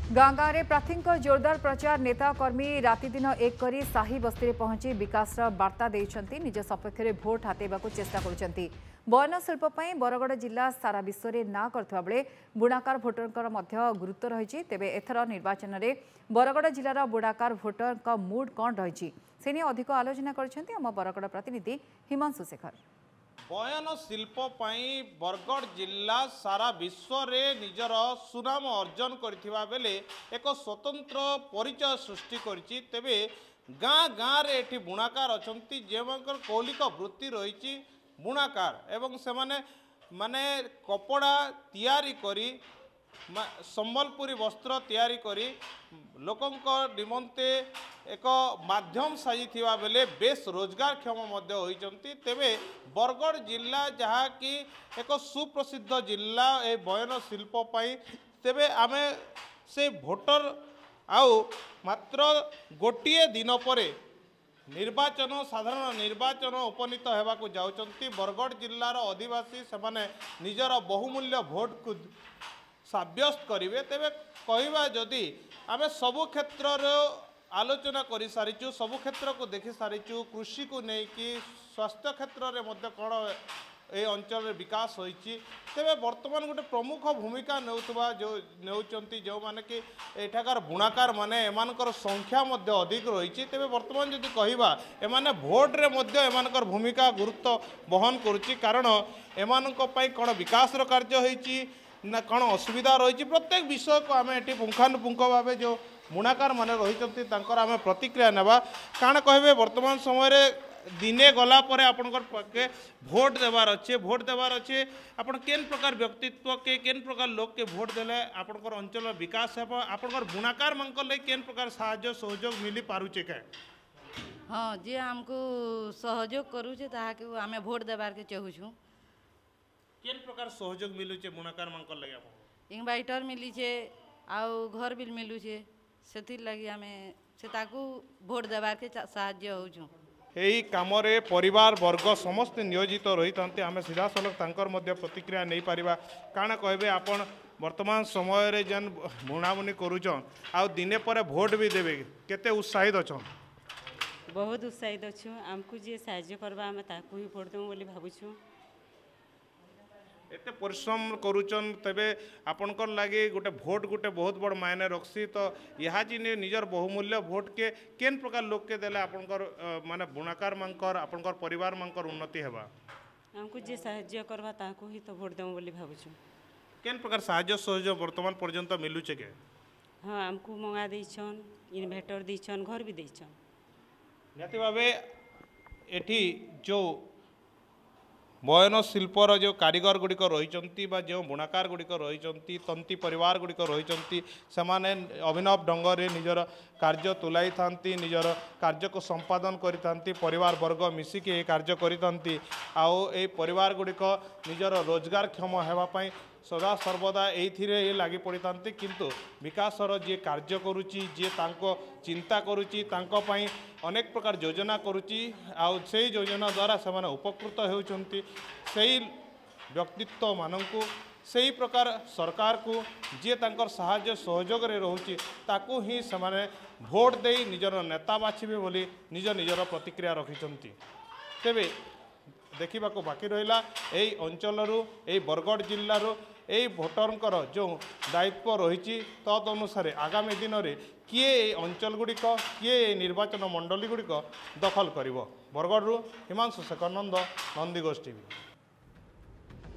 गाँ गाँव में प्रार्थी जोरदार प्रचार नेता कर्मी राति दिन एक करी साही बस्ती पहुंची विकास बार्ता देइछंती निज सपक्ष में भोट हातेबा चेष्टा करुछंती। बयन शिल्प बरगड़ जिला सारा विश्व में ना करथिबा बेले बुणाकार भोटर गुरुत्व रही। तेबे एथर निर्वाचन में बरगड़ जिलार बुणाकार भोटर मूड कौन रही से अधिक आलोचना करछंती आम बरगड़ प्रतिनिधि हिमांशु शेखर। बयन शिल्प बरगड़ जिला सारा विश्व रे निजर सुनाम अर्जन करथिबा बेले एक स्वतंत्र परिचय सृष्टि करछि। तेबे गाँ गाँ रे एठी बुणाकार अछंती जेमकर कौलिक वृत्ति रही बुणाकार एवं से माने कपड़ा तैयारी करी संबलपुरी वस्त्र तैयारी करी लोकंक निमंते एक माध्यम साजिथिबा बेले बेस रोजगारक्षम मध्य होइचंती। तेबे बरगड़ जिला जहा कि एक सुप्रसिद्ध जिला ए बयन शिल्प पाई। तेबे आमे से भोटर आउ मात्र गोटिए दिन परे निर्वाचन साधारण निर्वाचन उपनीत होगाकू जाउचंती। बरगड़ जिलार आदिवासी सेमाने निजर बहुमूल्य भोट को साब्यस्त करेंगे। तेरे कहवा जदि आम सबु क्षेत्र आलोचना कर सारीचु सबु क्षेत्र को देखि सारीचु कृषि को लेकिन स्वास्थ्य क्षेत्र में कौन ए अंचल विकास होती। तेरे बर्तमान गोटे प्रमुख भूमिका नेउतबा जो नेउचंती जो माने कि एठाकार बुणाकार माने एमानकर संख्या मध्य अधिक रही। तेरे बर्तमान जदि कहवा एमाने भोट रे मध्य एमानकर भूमिका गुरुत्व बहन करुच्ची कारण एमानक पई कौन विकास कार्य होईची ना कौन असुविधा रही प्रत्येक विषय को आम ये पुंखानुपुंख भाव जो बुणाकार माने रही आम प्रतिक्रिया नेबा काण कहे वर्तमान समय दिने गला पर आपनकर पके भोट देवार अच्छे भोट देवार अच्छे आपन केन प्रकार व्यक्तित्व के केन प्रकार लोक के भोट देले आपनकर अंचल विकास हेब आपनकर बुणाकार मानक ले केन प्रकार सहायता सहयोग मिली पारुचे के। हाँ जे हमको सहयोग करूचे ताहा के आमे भोट देबार के चाहूछु। केन प्रकार सहयोग मिलुचे बुणाकार मानक लगे आपन इनवर्टर मिली छे आउ घर बिल मिलु छे सेथिर लगी आमे से ताकू भोट देबार के सहायता होछु। यही काम परिवार वर्ग समस्त नियोजित रही था आम सीधा सलख तांकर मध्य प्रतिक्रिया नहीं पारिबा काण कहबे आपण वर्तमान समय रे जेन बुणाबुणी करूछन आ दिने पर भोट भी देबे केते उत्साहित अछन। बहुत उत्साहित अछु हमकु जे सहायता करबा हम ताकू ही भोट देमु बोली भाबुछु। एते परिश्रम करुचन तेबे आपनकर लगे गोटे भोट गोटे बहुत बड़ मायने रखसी तो यहाँ जी निजर बहुमूल्य भोट के केन प्रकार लोक के देले आपनकर माने बुणाकार मानकर आपनकर परिवार मानकर उन्नति हेबा हमको जे सहायता करबा ताकू ही तो भोट देमु बोली भाबुछु। केन प्रकार सहायता सहयोग वर्तमान पर्यंत मिलुचे के। हाँ हमको मंगा देछन इन्वर्टर देछन घर भी देछन निहाती भाबे एठी जो बयन शिल्पर जो कारीगर गुड़िक रही जो बुणाकार गुड़िक रही तंती परिवार गुड़िक रही से अभिनव ढंग से निजर कार्य तुलाई था निजर कार्य को संपादन करी परिवार वर्ग मिसिकी ये कार्य करी आउ ए परिवार गुड़िक निजर रोजगारक्षम होगापाई सदा सर्वदा ये लगी पड़ी था किंतु विकासर जी कार्य करुच्ची जी चिंता करुच्ची अनेक प्रकार योजना करुच्ची आउ से योजना द्वारा से उपकृत होती से व्यक्तित्व मानू से प्रकार सरकार को जी तांकर साहाय्य सहयोग रे रोची ताकू ही से भोट दे निजर नेता बाछिबे बोली निज निजर प्रतिक्रिया रखिछंती। तेबे देखा बाकी रहा यही अंचल बरगड़ जिलूर यही भोटरंकर जो दायित्व रही तद अनुसार आगामी दिन में किए अंचल गुड़िक किए निर्वाचन मंडली गुड़िक दखल कर। बरगड़ हिमांशु शेखर नंद नंदीगोष टीवी।